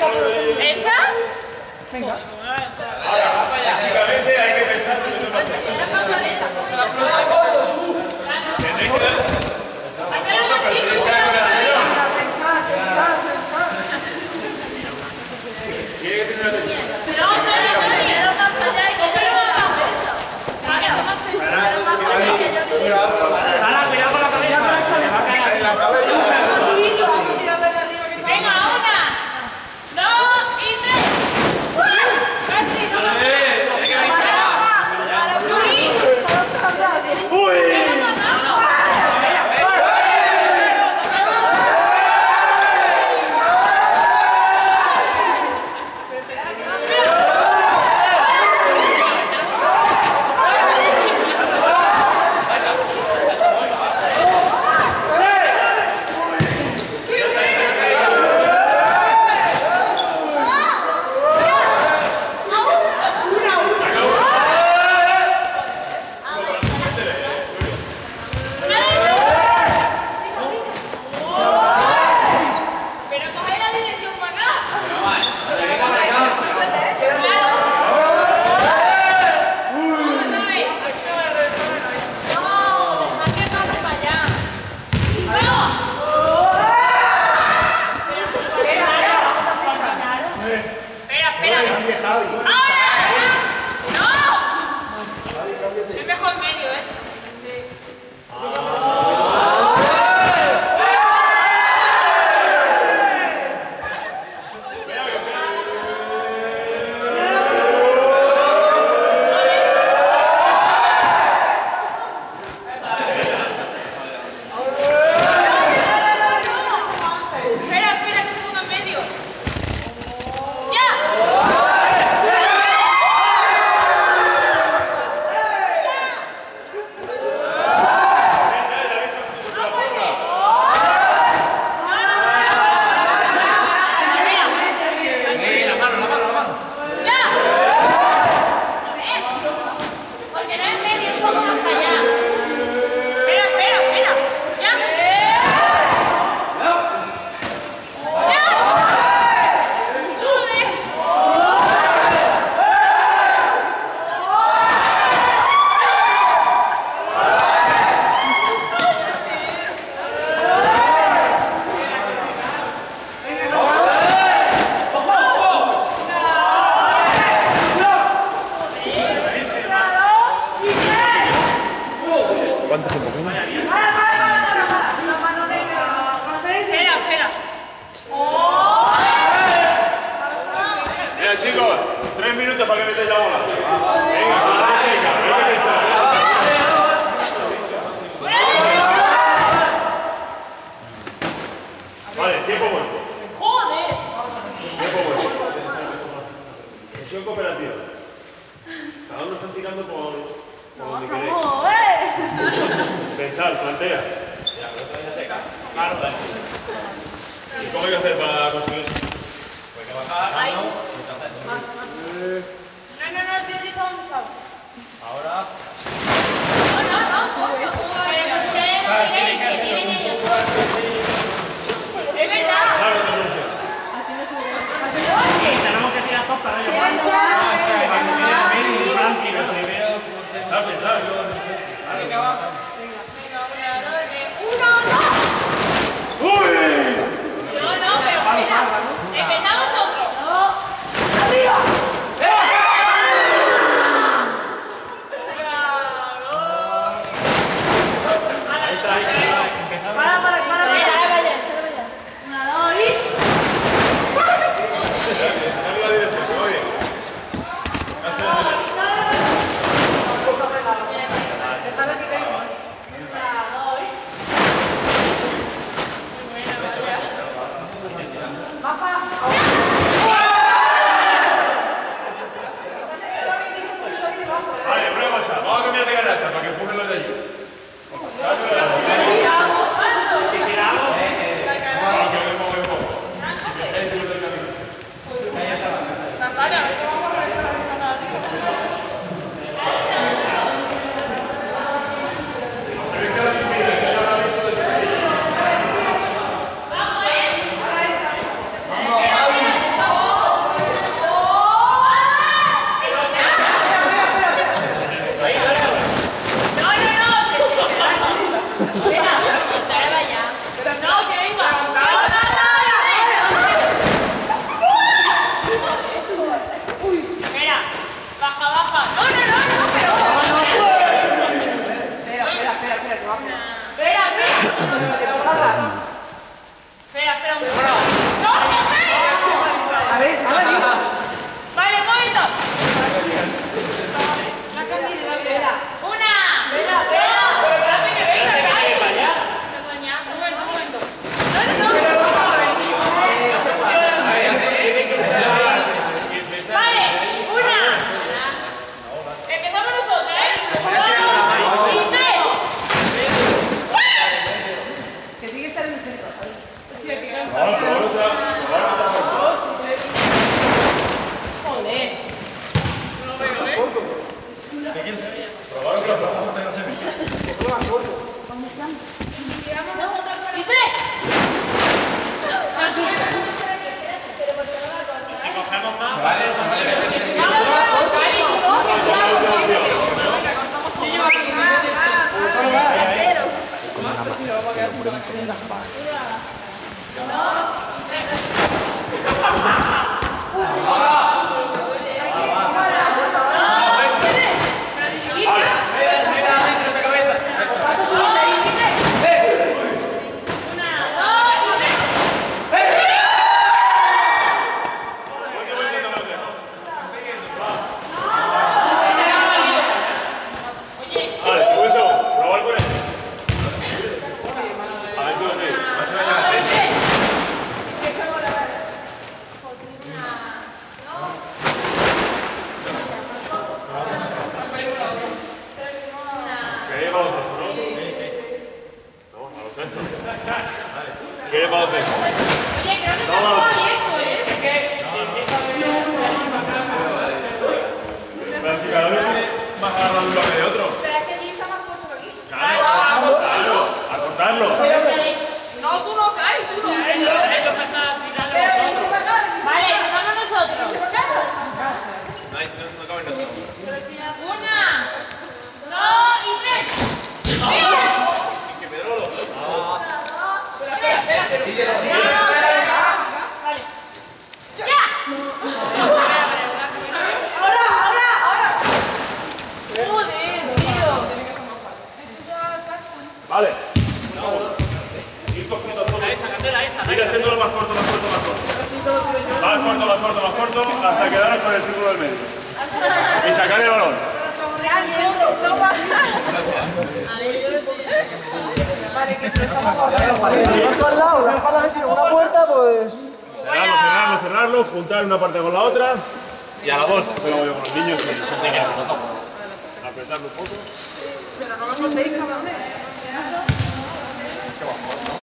¿Esta? Venga. Ahora, básicamente hay que pensar que no va a hacer. Sara, cuidado con la cabeza, se va a caer en la cabeza. Venga, una, dos y tres. Casi, no pasa ¿Cuánto tiempo? Espera. Mira, chicos, 3 minutos para que metáis la bola. Venga, hay que pensar. Vale, tiempo muerto. ¡Joder! Tiempo muerto. Misión cooperativa. Cada uno está tirando por donde queréis. Pensar, plantea. Claro, ¿y cómo hay que hacer para conseguir eso? Pues que bajar. Ahí. No, ¿dónde está? Ahora. No. Pero escuché que tienen ellos. Es verdad. Tenemos que tirar todas para ellos. No, pero espera. Empezamos otro. más corto, hasta quedar con el círculo del medio. Y sacar el balón. Cerrarlo, juntar una parte con la otra. Y a la bolsa. Eso lo hago yo con los niños. Apretarlo un poco.